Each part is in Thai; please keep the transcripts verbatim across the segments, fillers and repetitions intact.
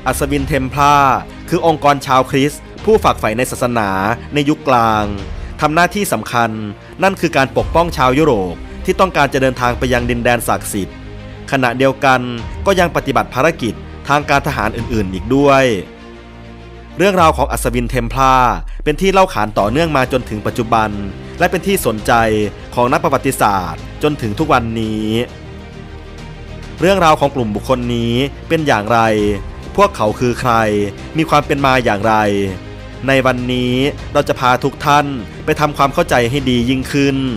อัศวินเทมพลาร์คือองค์กรชาวคริสต์ผู้ฝักใฝ่ในศาสนาในยุคกลางทำหน้าที่สำคัญนั่นคือการปกป้องชาวยุโรปที่ต้องการจะเดินทางไปยังดินแดนศักดิ์สิทธิ์ขณะเดียวกันก็ยังปฏิบัติภารกิจทางการทหารอื่นๆอีกด้วยเรื่องราวของอัศวินเทมพลาร์เป็นที่เล่าขานต่อเนื่องมาจนถึงปัจจุบันและเป็นที่สนใจของนักประวัติศาสตร์จนถึงทุกวันนี้เรื่องราวของกลุ่มบุคคลนี้เป็นอย่างไรพวกเขาคือใครมีความเป็นมาอย่างไรในวันนี้เราจะพาทุกท่านไปทำความเข้าใจให้ดียิ่งขึ้น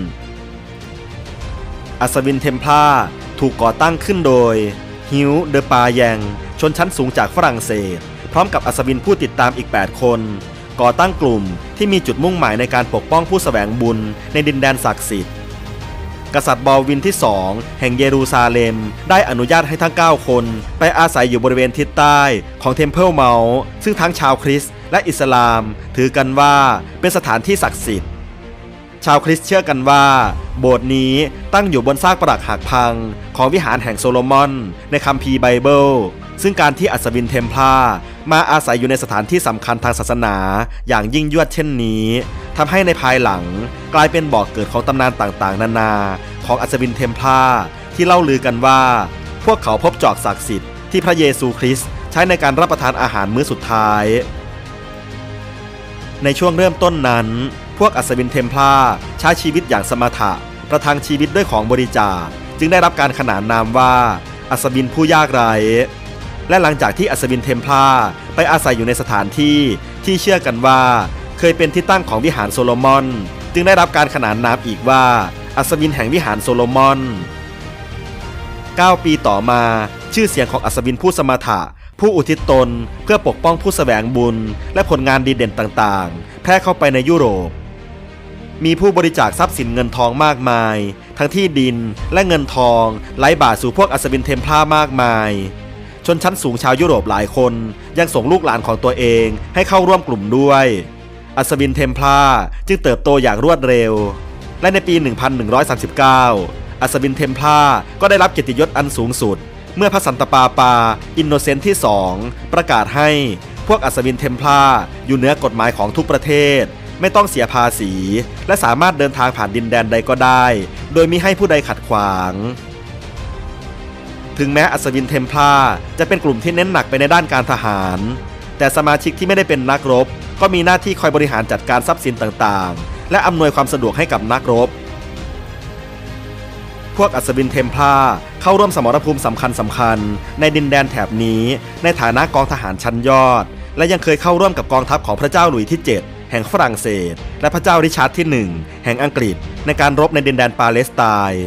อัศวินเทมพลาร์ถูกก่อตั้งขึ้นโดยฮิวเดอปาแยงชนชั้นสูงจากฝรั่งเศสพร้อมกับอัศวินผู้ติดตามอีกแปดคนก่อตั้งกลุ่มที่มีจุดมุ่งหมายในการปกป้องผู้แสวงบุญในดินแดนศักดิ์สิทธิ์กษัตริย์บอลวินที่สองแห่งเยรูซาเล็มได้อนุญาตให้ทั้งเก้าคนไปอาศัยอยู่บริเวณทิศใต้ของเทมเพิลเมาส์ซึ่งทั้งชาวคริสต์และอิสลามถือกันว่าเป็นสถานที่ศักดิ์สิทธิ์ชาวคริสต์เชื่อกันว่าโบสถ์นี้ตั้งอยู่บนซากปรักหักพังของวิหารแห่งโซโลมอนในคัมภีร์ไบเบิลซึ่งการที่อัศวินเทมพลาร์มาอาศัยอยู่ในสถานที่สำคัญทางศาสนาอย่างยิ่งยวดเช่นนี้ทำให้ในภายหลังกลายเป็นบ่อกเกิดของตำนานต่างๆนานาของอัศวินเทมพลาร์ที่เล่าลือกันว่าพวกเขาพบจอกศักดิ์สิทธิ์ที่พระเยซูคริสต์ใช้ในการรับประทานอาหารมื้อสุดท้ายในช่วงเริ่มต้นนั้นพวกอัศวินเทมพลาร์ใช้ชีวิตอย่างสมถะประทังชีวิตด้วยของบริจาคจึงได้รับการขนานนามว่าอัศวินผู้ยากไร้และหลังจากที่อัศวินเทมพลาร์ไปอาศัยอยู่ในสถานที่ที่เชื่อกันว่าเคยเป็นที่ตั้งของวิหารโซโลมอนจึงได้รับการขนานนามอีกว่าอัศวินแห่งวิหารโซโลมอนเก้าปีต่อมาชื่อเสียงของอัศวินผู้สมถะผู้อุทิศตนเพื่อปกป้องผู้แสวงบุญและผลงานดีเด่นต่างๆแพร่เข้าไปในยุโรปมีผู้บริจาคทรัพย์สินเงินทองมากมายทั้งที่ดินและเงินทองไหลบ่าสู่พวกอัศวินเทมพลาร์มากมายชนชั้นสูงชาวยุโรปหลายคนยังส่งลูกหลานของตัวเองให้เข้าร่วมกลุ่มด้วยอัศวินเทมพลาร์จึงเติบโตอย่างรวดเร็วและในปี หนึ่งพันหนึ่งร้อยสามสิบเก้า อัศวินเทมพลาร์ก็ได้รับเกียรติยศอันสูงสุดเมื่อพระสันตะปาปาอินโนเซนต์ที่สองประกาศให้พวกอัศวินเทมพลาร์อยู่เหนือกฎหมายของทุกประเทศไม่ต้องเสียภาษีและสามารถเดินทางผ่านดินแดนใดก็ได้โดยมิให้ผู้ใดขัดขวางถึงแม้อัศวินเทมพลาร์จะเป็นกลุ่มที่เน้นหนักไปในด้านการทหารแต่สมาชิกที่ไม่ได้เป็นนักรบก็มีหน้าที่คอยบริหารจัดการทรัพย์สินต่างๆและอำนวยความสะดวกให้กับนักรบพวกอัศวินเทมพลาร์เข้าร่วมสมรภูมิสำคัญสำคัญในดินแดนแถบนี้ในฐานะกองทหารชั้นยอดและยังเคยเข้าร่วมกับกองทัพของพระเจ้าหลุยส์ที่เจ็ดแห่งฝรั่งเศสและพระเจ้าริชาร์ดที่หนึ่งแห่งอังกฤษในการรบในดินแดนปาเลสไตน์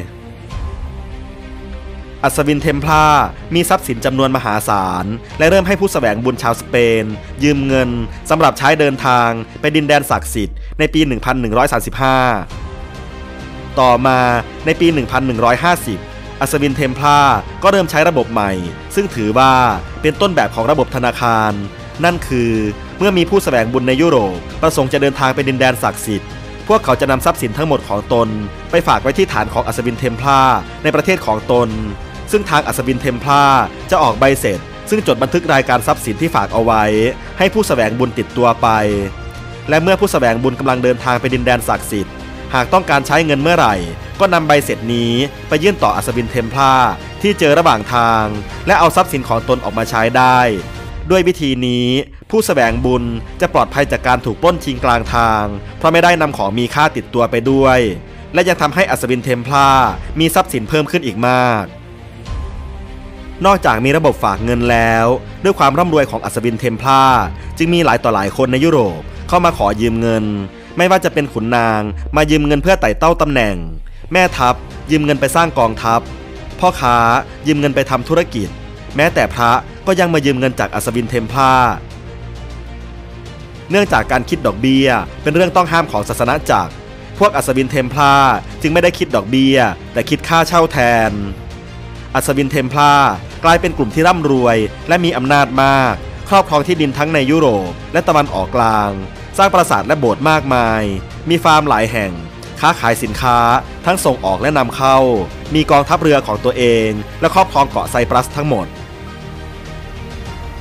อัศวินเทมพลาร์มีทรัพย์สินจำนวนมหาศาลและเริ่มให้ผู้แสวงบุญชาวสเปนยืมเงินสำหรับใช้เดินทางไปดินแดนศักดิ์สิทธิ์ในปี หนึ่งพันหนึ่งร้อยสามสิบห้า ต่อมาในปี หนึ่งพันหนึ่งร้อยห้าสิบ อัศวินเทมพลาร์ก็เริ่มใช้ระบบใหม่ซึ่งถือว่าเป็นต้นแบบของระบบธนาคารนั่นคือเมื่อมีผู้แสวงบุญในยุโรปประสงค์จะเดินทางไปดินแดนศักดิ์สิทธิ์พวกเขาจะนำทรัพย์สินทั้งหมดของตนไปฝากไว้ที่ฐานของอัศวินเทมพลาร์ในประเทศของตนซึ่งทางอัศวินเทมพลาร์จะออกใบเสร็จซึ่งจดบันทึกรายการทรัพย์สินที่ฝากเอาไว้ให้ผู้แสวงบุญติดตัวไปและเมื่อผู้แสวงบุญกำลังเดินทางไปดินแดนศักดิ์สิทธิ์หากต้องการใช้เงินเมื่อไหร่ก็นำใบเสร็จนี้ไปยื่นต่ออัศวินเทมพลาร์ที่เจอระหว่างทางและเอาทรัพย์สินของตนออกมาใช้ได้ด้วยวิธีนี้ผู้แสวงบุญจะปลอดภัยจากการถูกปล้นชิงกลางทางเพราะไม่ได้นำของมีค่าติดตัวไปด้วยและยังทำให้อัศวินเทมพลาร์มีทรัพย์สินเพิ่มขึ้นอีกมากนอกจากมีระบบฝากเงินแล้วด้วยความร่ำรวยของอัศวินเทมพลาร์จึงมีหลายต่อหลายคนในยุโรปเข้ามาขอยืมเงินไม่ว่าจะเป็นขุนนางมายืมเงินเพื่อไต่เต้าตำแหน่งแม่ทัพยืมเงินไปสร้างกองทัพพ่อค้ายืมเงินไปทำธุรกิจแม้แต่พระก็ยังมายืมเงินจากอัศวินเทมพลาร์เนื่องจากการคิดดอกเบี้ยเป็นเรื่องต้องห้ามของศาสนาจักรพวกอัศวินเทมพลาร์จึงไม่ได้คิดดอกเบี้ยแต่คิดค่าเช่าแทนอัศวินเทมพลาร์กลายเป็นกลุ่มที่ร่ำรวยและมีอำนาจมากครอบครองที่ดินทั้งในยุโรปและตะวันออกกลางสร้างปราสาทและโบสถ์มากมายมีฟาร์มหลายแห่งค้าขายสินค้าทั้งส่งออกและนำเข้ามีกองทัพเรือของตัวเองและครอบครองเกาะไซปรัสทั้งหมด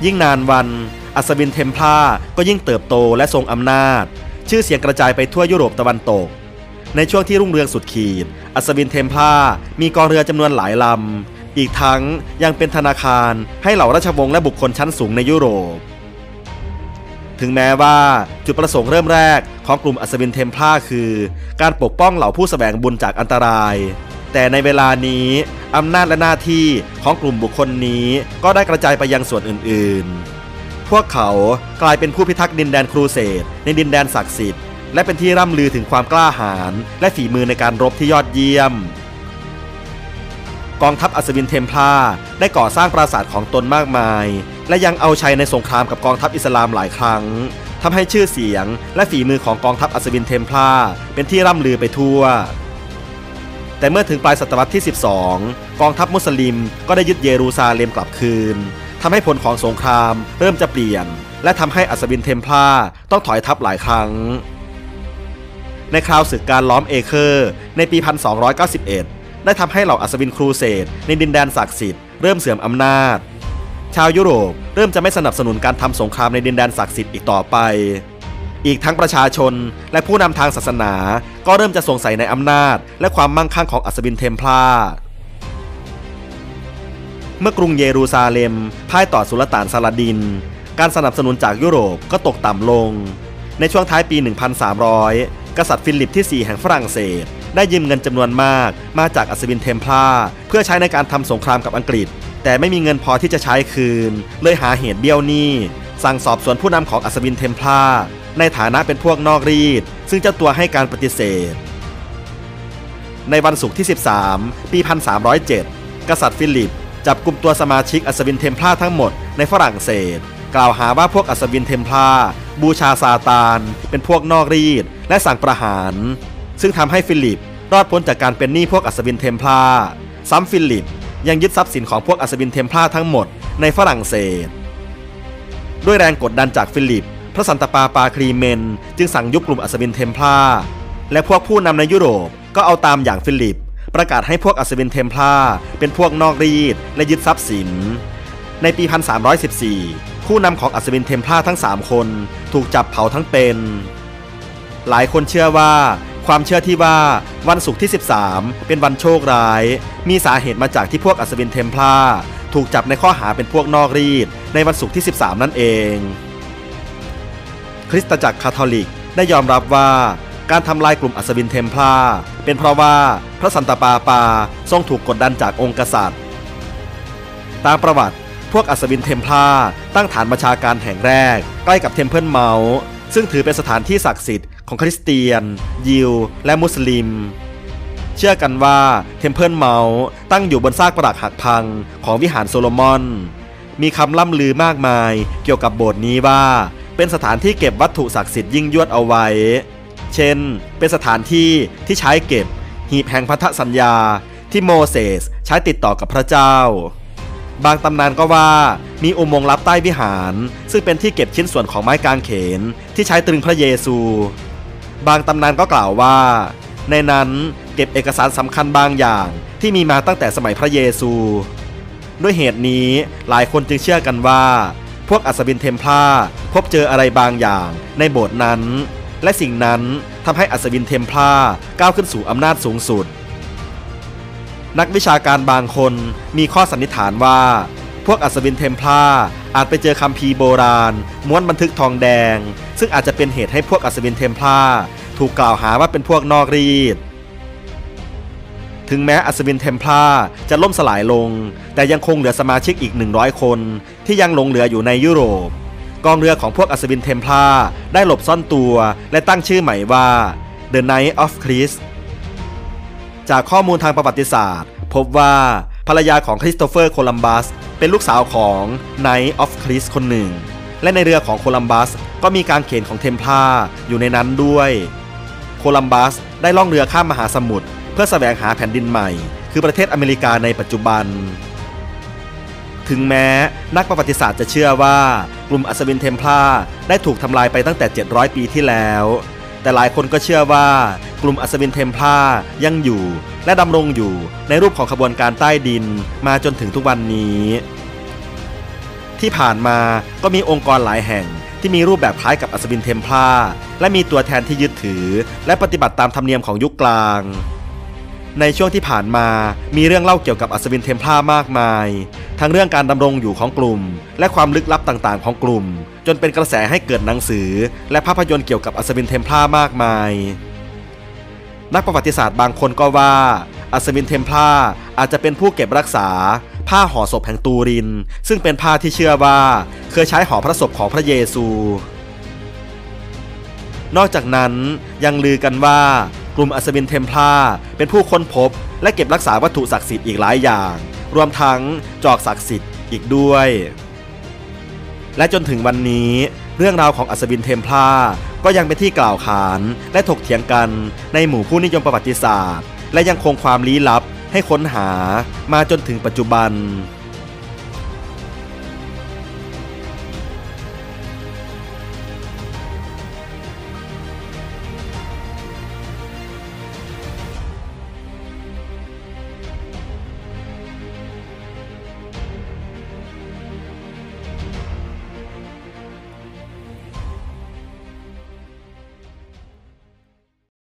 ยิ่งนานวันอัศวินเทมพลาร์ก็ยิ่งเติบโตและทรงอำนาจชื่อเสียงกระจายไปทั่วยุโรปตะวันตกในช่วงที่รุ่งเรืองสุดขีดอัศวินเทมพลาร์มีกองเรือจำนวนหลายลำอีกทั้งยังเป็นธนาคารให้เหล่าราชวงศ์และบุคคลชั้นสูงในยุโรปถึงแม้ว่าจุดประสงค์เริ่มแรกของกลุ่มอัศวินเทมพลาร์คือการปกป้องเหล่าผู้แสวงบุญจากอันตรายแต่ในเวลานี้อำนาจและหน้าที่ของกลุ่มบุคคลนี้ก็ได้กระจายไปยังส่วนอื่นๆพวกเขากลายเป็นผู้พิทักษ์ดินแดนครูเสดในดินแดนศักดิ์สิทธิ์และเป็นที่ร่ำลือถึงความกล้าหาญและฝีมือในการรบที่ยอดเยี่ยมกองทัพอัศวินเทมพลาร์ได้ก่อสร้างปราสาทของตนมากมายและยังเอาชัยในสงครามกับกองทัพอิสลามหลายครั้งทำให้ชื่อเสียงและฝีมือของกองทัพอัศวินเทมพลาร์เป็นที่ร่ำลือไปทั่วแต่เมื่อถึงปลายศตวรรษที่สิบสองกองทัพมุสลิมก็ได้ยึดเยรูซาเล็มกลับคืนทำให้ผลของสงครามเริ่มจะเปลี่ยนและทำให้อัศวินเทมพลาร์ต้องถอยทัพหลายครั้งในคราวศึกการล้อมเอเคอร์ในปี หนึ่งพันสองร้อยเก้าสิบเอ็ด ได้ทำให้เหล่าอัศวินครูเสดในดินแดนศักดิ์สิทธิ์เริ่มเสื่อมอำนาจชาวยุโรปเริ่มจะไม่สนับสนุนการทำสงครามในดินแดนศักดิ์สิทธิ์อีกต่อไปอีกทั้งประชาชนและผู้นำทางศาสนาก็เริ่มจะสงสัยในอำนาจและความมั่งคั่งของอัศวินเทมพลาร์เมื่อกรุงเยรูซาเล็มพ่ายต่อสุลต่านซาลาดินการสนับสนุนจากยุโรปก็ตกต่ำลงในช่วงท้ายปี หนึ่งพันสามร้อย กษัตริย์ฟิลิปที่ สี่ แห่งฝรั่งเศสได้ยืมเงินจำนวนมากมาจากอัศวินเทมพลาร์เพื่อใช้ในการทำสงครามกับอังกฤษแต่ไม่มีเงินพอที่จะใช้คืนเลยหาเหตุเบี้ยวหนี้สั่งสอบสวนผู้นำของอัศวินเทมพลาร์ในฐานะเป็นพวกนอกรีดซึ่งเจ้าตัวให้การปฏิเสธในวันศุกร์ที่สิบสามปี หนึ่งพันสามร้อยเจ็ด กษัตริย์ฟิลิปจับกุมตัวสมาชิกอัศวินเทมพลาร์ทั้งหมดในฝรั่งเศสกล่าวหาว่าพวกอัศวินเทมพลาร์บูชาซาตานเป็นพวกนอกรีดและสั่งประหารซึ่งทำให้ฟิลิปรอดพ้นจากการเป็นหนี้พวกอัศวินเทมพลาร์ซ้ำฟิลิปยังยึดทรัพย์สินของพวกอัศวินเทมพลาร์ทั้งหมดในฝรั่งเศสด้วยแรงกดดันจากฟิลิปพระสันตะปาปาคลีเมนจึงสั่งยุบกลุ่มอัศวินเทมพลาร์และพวกผู้นำในยุโรปก็เอาตามอย่างฟิลิปประกาศให้พวกอัศวินเทมพลาร์เป็นพวกนอกรีดและยึดทรัพย์สินในปี หนึ่งพันสามร้อยสิบสี่ ผู้นำของอัศวินเทมพลาร์ทั้งสามคนถูกจับเผาทั้งเป็นหลายคนเชื่อว่าความเชื่อที่ว่าวันศุกร์ที่สิบสามเป็นวันโชคร้ายมีสาเหตุมาจากที่พวกอัศวินเทมพลาร์ถูกจับในข้อหาเป็นพวกนอกรีดในวันศุกร์ที่สิบสามนั่นเองคริสตจักรคาทอลิกได้ยอมรับว่าการทำลายกลุ่มอัศวินเทมพลาร์เป็นเพราะว่าพระสันตะปาปาทรงถูกกดดันจากองค์กษัตริย์ตามประวัติพวกอัศวินเทมพลาร์ตั้งฐานบัญชาการแห่งแรกใกล้กับเทมเพิลเมาส์ซึ่งถือเป็นสถานที่ศักดิ์สิทธิ์ของคริสเตียนยิวและมุสลิมเชื่อกันว่าเทมเพิลเมาส์ตั้งอยู่บนซากปรักหักพังของวิหารโซโลมอนมีคำล่ำลือมากมายเกี่ยวกับโบสถ์นี้ว่าเป็นสถานที่เก็บวัตถุศักดิ์สิทธิ์ยิ่งยวดเอาไว้เช่นเป็นสถานที่ที่ใช้เก็บหีบแห่งพันธสัญญาที่โมเสสใช้ติดต่อกับพระเจ้าบางตำนานก็ว่ามีอุโมงค์ลับใต้วิหารซึ่งเป็นที่เก็บชิ้นส่วนของไม้กางเขนที่ใช้ตรึงพระเยซูบางตำนานก็กล่าวว่าในนั้นเก็บเอกสารสำคัญบางอย่างที่มีมาตั้งแต่สมัยพระเยซูด้วยเหตุนี้หลายคนจึงเชื่อกันว่าพวกอัศวินเทมพลาร์พบเจออะไรบางอย่างในโบสถ์นั้นและสิ่งนั้นทำให้อัศวินเทมพลาร์ก้าวขึ้นสู่อำนาจสูงสุดนักวิชาการบางคนมีข้อสันนิษฐานว่าพวกอัศวินเทมพลาร์อาจไปเจอคัมภีร์โบราณม้วนบันทึกทองแดงซึ่งอาจจะเป็นเหตุให้พวกอัศวินเทมพลาร์ถูกกล่าวหาว่าเป็นพวกนอกรีดถึงแม้อัศวินเทมพลาร์จะล่มสลายลงแต่ยังคงเหลือสมาชิกอีกหนึ่งร้อยคนที่ยังหลงเหลืออยู่ในยุโรปกองเรือของพวกอัศวินเทมพลาร์ได้หลบซ่อนตัวและตั้งชื่อใหม่ว่า The Knight of Christ จากข้อมูลทางประวัติศาสตร์พบว่าภรรยาของคริสโตเฟอร์โคลัมบัสเป็นลูกสาวของ Knight of Christ คนหนึ่งและในเรือของโคลัมบัสก็มีการเขียนของเทมพลาร์อยู่ในนั้นด้วยโคลัมบัสได้ล่องเรือข้ามมหาสมุทรเพื่อแสวงหาแผ่นดินใหม่คือประเทศอเมริกาในปัจจุบันถึงแม้นักประวัติศาสตร์จะเชื่อว่ากลุ่มอัศวินเทมพลาร์ได้ถูกทำลายไปตั้งแต่เจ็ดร้อยปีที่แล้วแต่หลายคนก็เชื่อว่ากลุ่มอัศวินเทมพลาร์ยังอยู่และดำรงอยู่ในรูปของขบวนการใต้ดินมาจนถึงทุกวันนี้ที่ผ่านมาก็มีองค์กรหลายแห่งที่มีรูปแบบคล้ายกับอัศวินเทมพลาร์และมีตัวแทนที่ยึดถือและปฏิบัติตามธรรมเนียมของยุคกลางในช่วงที่ผ่านมามีเรื่องเล่าเกี่ยวกับอัศวินเทมพลาร์มากมายทั้งเรื่องการดำรงอยู่ของกลุ่มและความลึกลับต่างๆของกลุ่มจนเป็นกระแสให้เกิดหนังสือและภาพยนตร์เกี่ยวกับอัศวินเทมพลาร์มากมายนักประวัติศาสตร์บางคนก็ว่าอัศวินเทมพลาร์อาจจะเป็นผู้เก็บรักษาผ้าห่อศพแห่งตูรินซึ่งเป็นผ้าที่เชื่อว่าเคยใช้ห่อพระศพของพระเยซูนอกจากนั้นยังลือกันว่ากลุ่มอัศวินเทมพลาร์เป็นผู้ค้นพบและเก็บรักษาวัตถุศักดิ์สิทธิ์อีกหลายอย่างรวมทั้งจอกศักดิ์สิทธิ์อีกด้วยและจนถึงวันนี้เรื่องราวของอัศวินเทมพลาร์ก็ยังเป็นที่กล่าวขานและถกเถียงกันในหมู่ผู้นิยมประวัติศาสตร์และยังคงความลี้ลับให้ค้นหามาจนถึงปัจจุบัน